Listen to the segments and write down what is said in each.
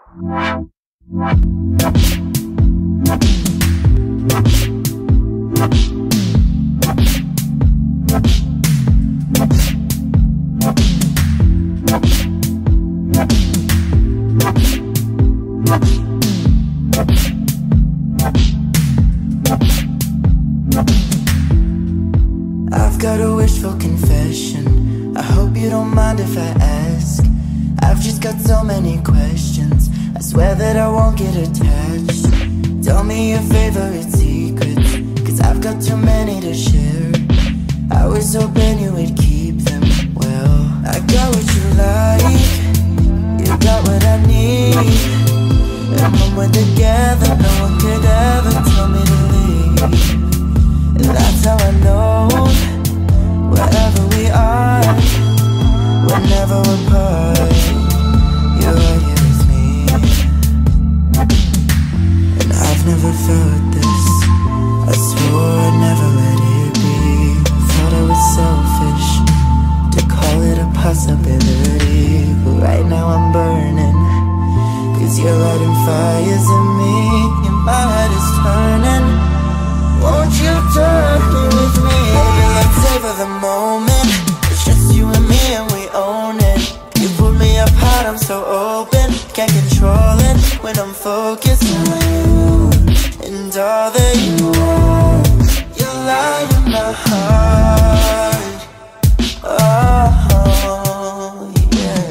I've got a wishful confession. I hope you don't mind if I ask. I've just got so many questions. I swear that I won't get attached. Tell me your favorite secrets, 'cause I've got too many to share. I was hoping you would keep them. Well, I got what you like, you got what I need. And when we're together, no one could ever tell me to leave. And that's how I know, wherever we are, we're never apart. You're right here with me. And I've never felt this. I swore I'd never let it be. Thought I was selfish to call it a possibility, but right now I'm burning, 'cause you're lighting fires in me, and my head is turning. Won't you turn with me? Baby, let's savor the moment. It's just you and me and we own it. You put me apart, I'm so open. Can't control it when I'm focused on you and all that you want. You light in my heart. Oh, yeah.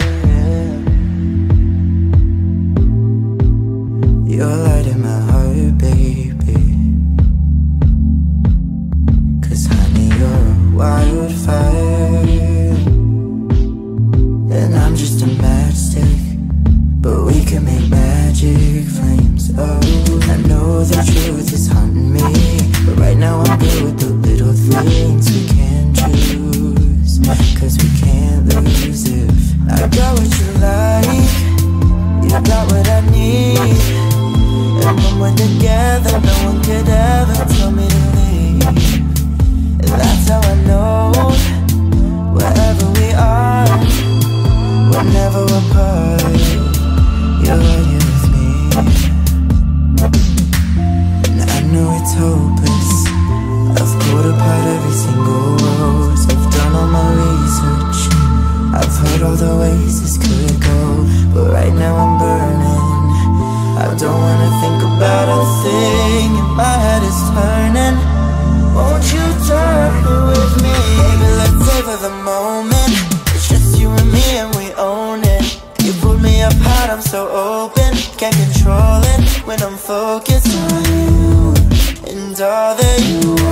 You're light in my heart, baby. 'Cause honey, you're a wildfire, and I'm just a matchstick, but we can make magic flames. Oh, I know the truth is haunting me, but right now I'm good with the little things we can choose. 'Cause we can't lose if I got what you like, you got what I need. And when we're together, no one could ever tell me to leave. And that's how I know, wherever we are, we're never apart. You're right here with me. And I know it's hopeless. I've pulled apart every single rose. I've done all my research. I've heard all the ways this could go, but right now I'm burning. I don't wanna think about a thing, and my head is turning. Won't you turn with me? Baby, let's savor the moment. It's just you and me and we own it. You put me apart, I'm so open. Can't control it when I'm focused on you and all that you want.